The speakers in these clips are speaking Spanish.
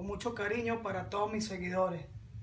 con mucho cariño para todos mis seguidores.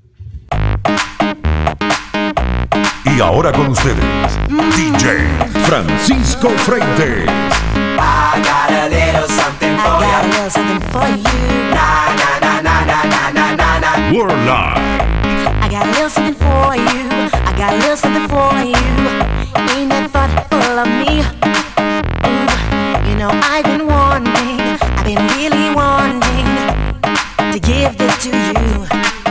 Y ahora con ustedes, DJ Francisco Freites. I got a little something for you. I got a little something for you. Na na na na na na na na na. World Live. I got a little something for you. I got a little something for you. Ain't that thoughtful of me? Ooh, you know I've been wanting, I've been really wanting to give this to you.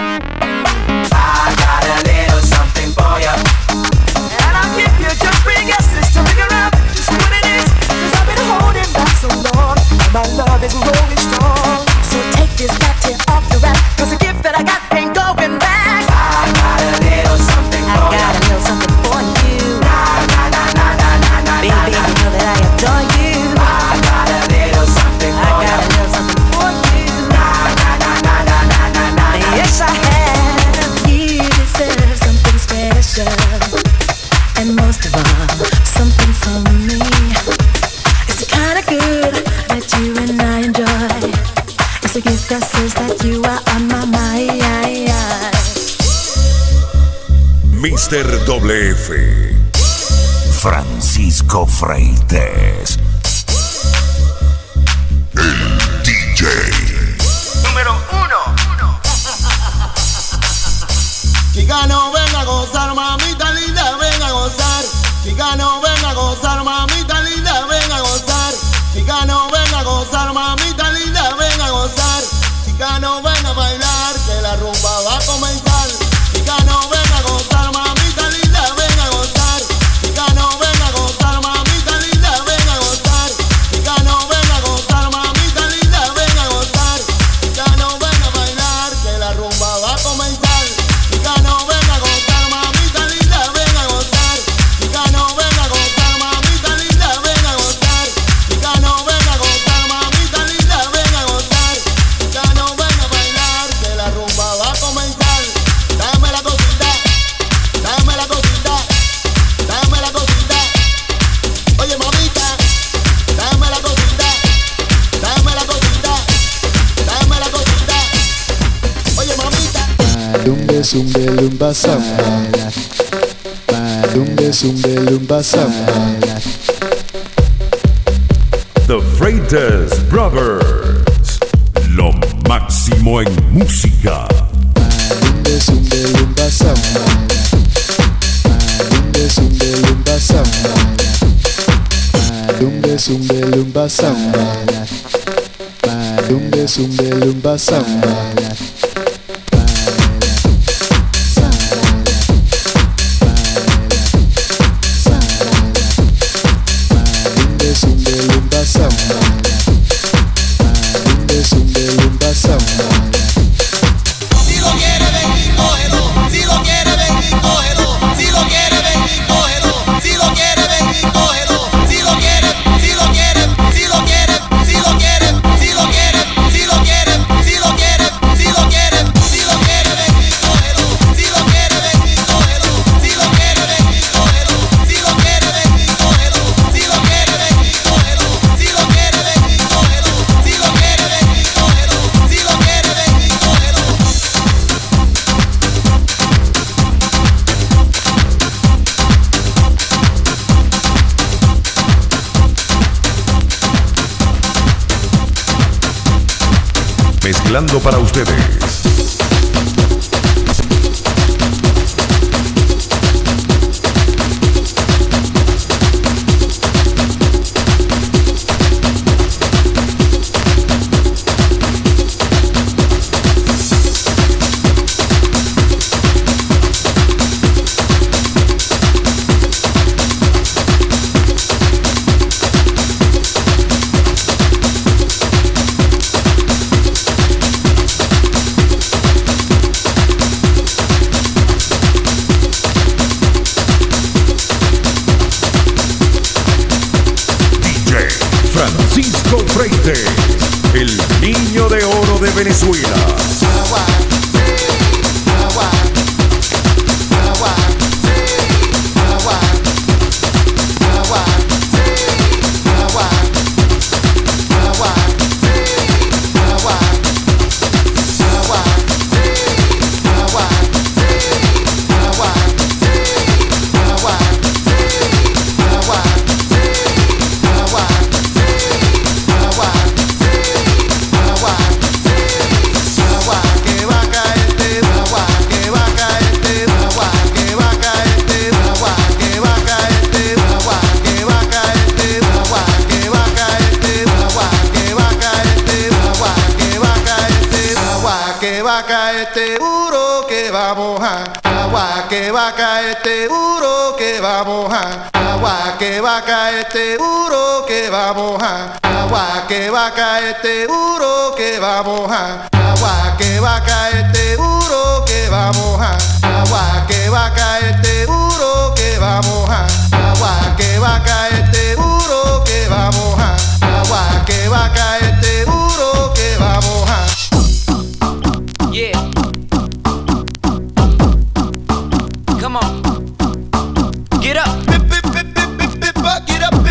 I got a little something for you. And I'll give you just 3 guesses to figure out just what it is. 'Cause I've been holding back so long, and my love is growing strong. So take this back to off the rack, 'cause the gift that I got ain't going back. I got a little something I for got a you. little something for you. Na na na na na na na. Baby, you know that I adore you. I got a little something I for got a you. little something for you. Na na na na na na na na. Yes, I have. You deserve something special, and most of all, something from me. It's the kind of good that you and I enjoy. It's a gift that says that you are on my mind. Mr. WF. Francisco Freites. El DJ. Número 1. Chicano, ven a gozar, mamita linda, ven a gozar. Chicano, ven a gozar, mamita linda, ven a gozar. Chicano, ven a gozar, mamita linda, ven a gozar. Chicano, ven a bailar, que la rumba va a comenzar. Chicano, ven a gozar, mamita linda, ven a gozar. Chicano, ven a gozar, mamita linda, ven a gozar. Chicano, ven a gozar, mamita linda, ven a gozar. Chicano, ven a bailar, que la rumba va a comenzar. Chicano, ven a gozar, mamita linda, ven a gozar. Chicano, ven a gozar, mamita linda, ven a gozar. Chicano, ven a gozar, mamita linda, ven a gozar. Chicano, ven a bailar, que la rumba va a comenzar. Dame la cosita, dame la cosita, dame la cosita. Oye, mamita, dame la cosita, dame la cosita, dame la cosita. Oye, mamita. Lumbe zumbe lumba samba. Lumbe zumbe lumba samba. The Freites Brothers. Lo máximo en música. Lumbe zumbe lumba samba. Lumbe zumbe lumba samba. Lumbe zumbe lumba samba. Lumbe zumbe lumba samba. Lumbe zumbe lumba samba. Lumbe zumbe lumba samba. Si lo quiere, ven y cógelo. Si lo quiere, ven y cógelo. Si lo quiere, ven y cógelo. Si lo quiere, ven y cógelo. Si lo quiere, si lo quiere, si lo quiere, si lo quiere, si lo quiere, si lo quiere, si lo quiere, si lo quiere, si lo quiere, ven y cógelo. Si lo quiere, ven y cógelo. Si lo quiere, ven y cógelo. Si lo quiere, ven y cógelo. Si lo quiere, ven y cógelo. Si lo quiere, ven y cógelo. Si lo quiere, ven y cógelo. Si lo quiere, ven y cógelo. Mezclando para ustedes. Francisco Freites, el niño de oro de Venezuela. Agua, agua, agua, agua, agua, agua, agua, agua. a caer seguro que vamos a. Agua que va a caer seguro que vamos a. Agua que va a caer seguro que vamos a. Agua que va a caer seguro que vamos a. Agua que va a caer seguro que vamos a. Agua que va a caer seguro que vamos a. Agua que va a caer seguro que vamos a. Agua que va a caer seguro que vamos a. Yeah. Come on. Get up. Get up.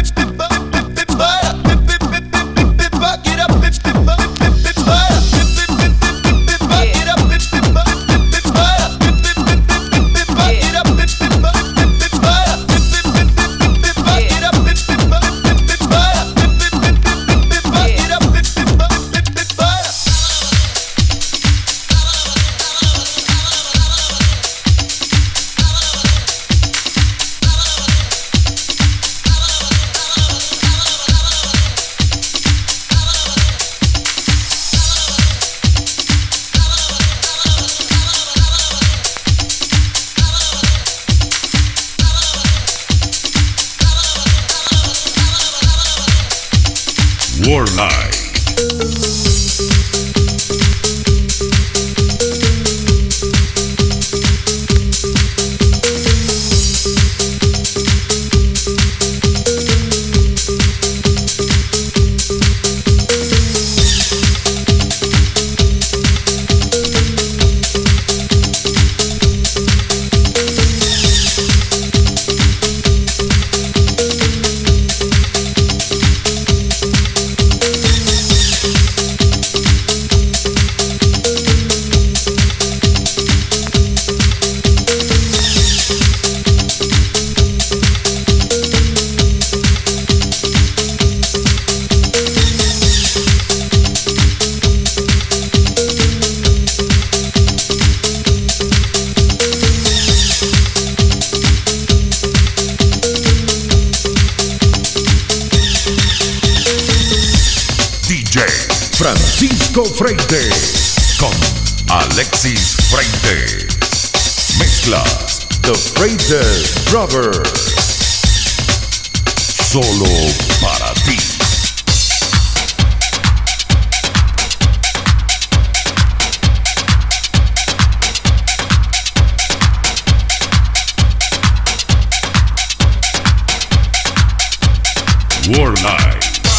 Warlight. Francisco Freite con Alexis Freite. Mezclas The Freite Brothers. Solo para ti. Warlight.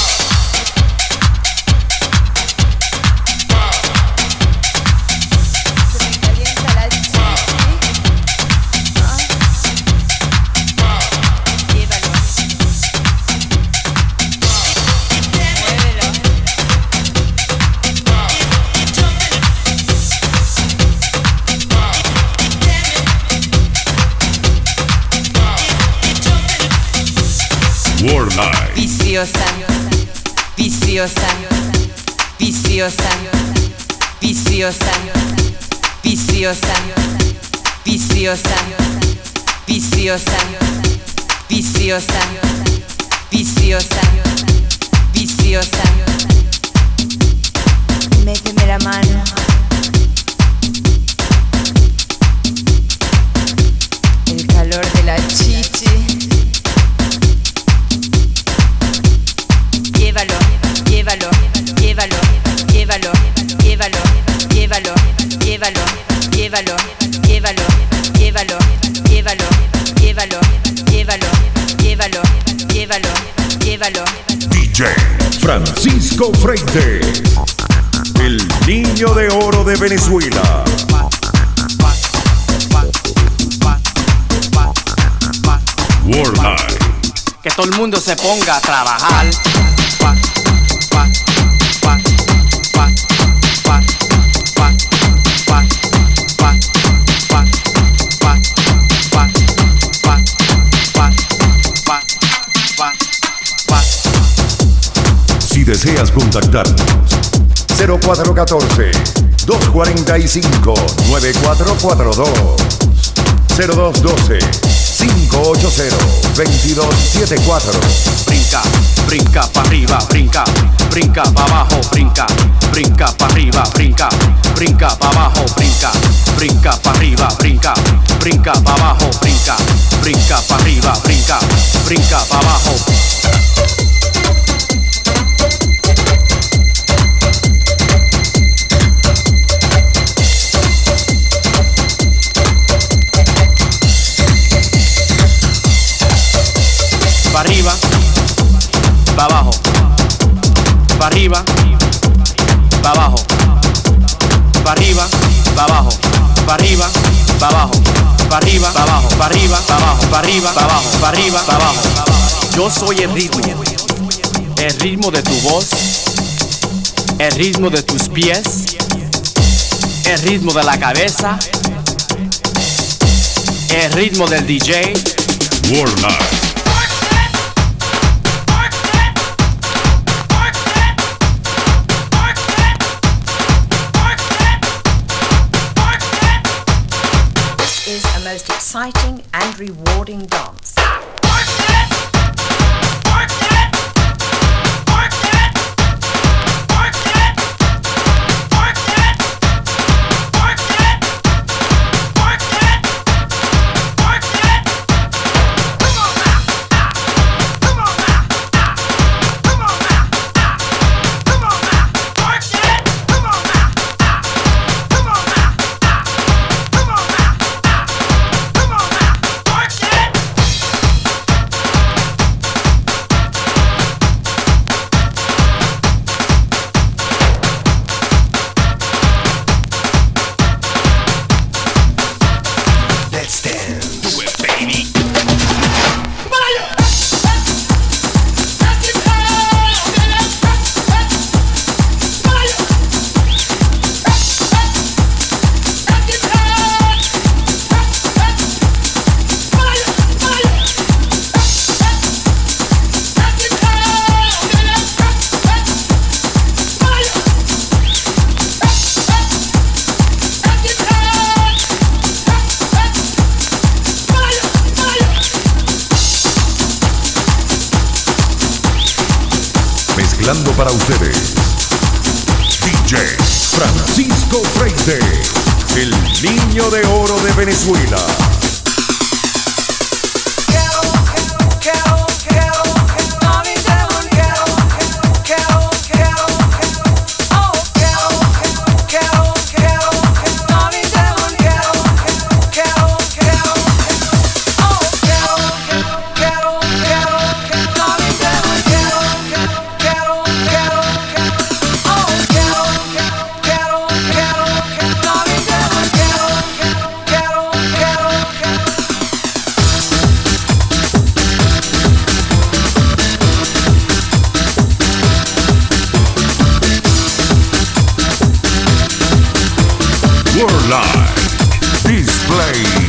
Warlight. Viciosa, viciosa, viciosa, viciosa, viciosa, viciosa, viciosa, viciosa, viciosa, viciosa. Méteme la mano. El calor de la chichi. Llévalo, llévalo, llévalo, llévalo, llévalo, llévalo, llévalo, llévalo, llévalo, llévalo, llévalo, llévalo, llévalo, llévalo, llévalo, llévalo. DJ Francisco Freite, el niño de oro de Venezuela. Warlight. Que todo el mundo se ponga a trabajar. Si deseas contactarnos, 0414-245-9442, 0212-580-2274. Brinca, brinca pa' arriba, brinca, brinca pa' abajo, brinca, brinca pa' arriba, brinca, brinca brinca pa' abajo, brinca, brinca pa' arriba, brinca, brinca pa' abajo, brinca, brinca pa' arriba, brinca, brinca pa' abajo. Pa' arriba, pa' abajo, pa' arriba, pa' abajo, pa' arriba, pa' abajo, pa' arriba, pa' abajo, pa' arriba, pa' abajo, pa' arriba, pa' abajo, pa' arriba, pa' abajo, pa' arriba, pa' abajo. Yo soy el ritmo de tu voz, el ritmo de tus pies, el ritmo de la cabeza, el ritmo del DJ. World Night. Is a most exciting and rewarding dance. Mezclando para ustedes DJ Francisco Freite, el niño de oro de Venezuela. World Live Display.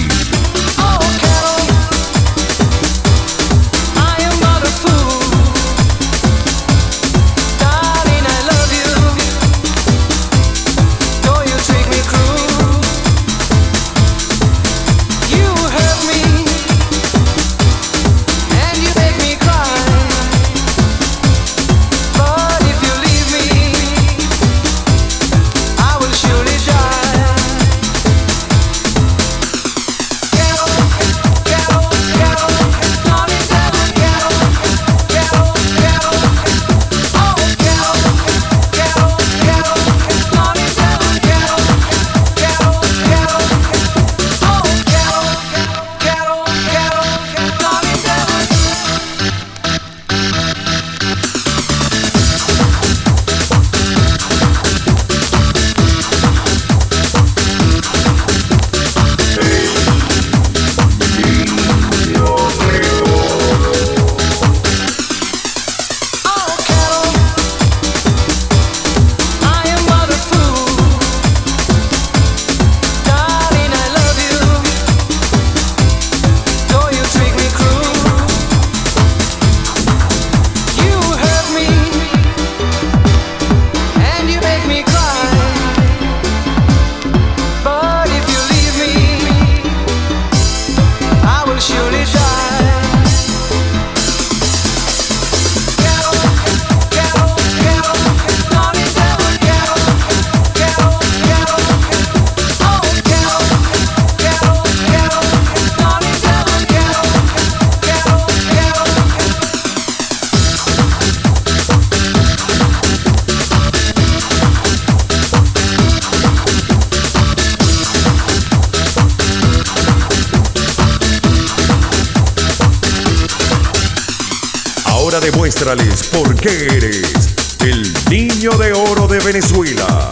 Demuéstrales por qué eres el niño de oro de Venezuela.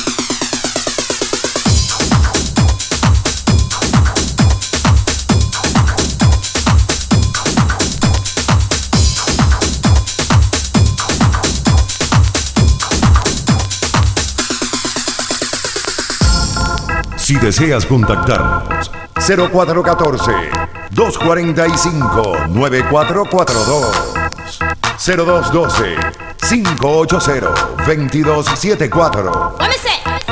Si deseas contactarnos, 0414-245-9442, 0212-580-2274.